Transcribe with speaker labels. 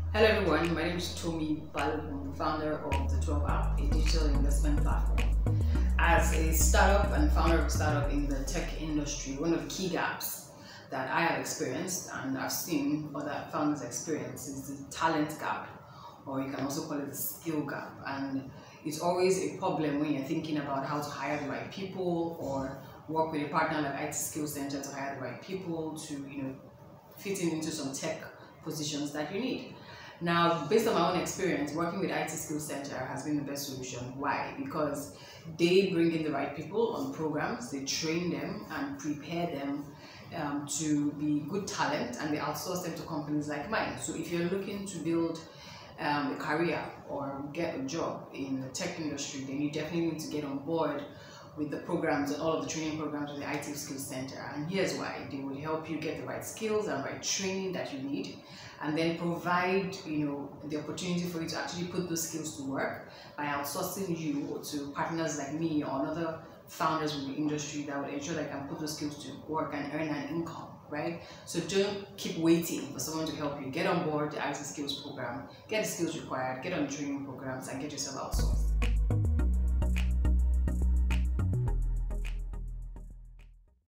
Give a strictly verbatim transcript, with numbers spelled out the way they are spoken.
Speaker 1: Hello everyone, my name is Tomi Balogun, the founder of the twelve app, a digital investment platform. As a startup and founder of a startup in the tech industry, one of the key gaps that I have experienced and I've seen other founders experience is the talent gap, or you can also call it the skill gap. And it's always a problem when you're thinking about how to hire the right people or work with a partner like I T Skills Center to hire the right people to, you know, fit in into some tech positions that you need. Now, based on my own experience, working with I T Skills Center has been the best solution. Why? Because they bring in the right people on programs, they train them and prepare them um, to be good talent, and they outsource them to companies like mine. So if you're looking to build um, a career or get a job in the tech industry, then you definitely need to get on board with the programs and all of the training programs with the I T Skills Center. And here's why: they would help you get the right skills and right training that you need, and then provide, you know, the opportunity for you to actually put those skills to work by outsourcing you to partners like me or other founders in the industry that would ensure that I can put those skills to work and earn an income, right? So don't keep waiting for someone to help you. Get on board the I T Skills program, get the skills required, get on the training programs, and get yourself outsourced.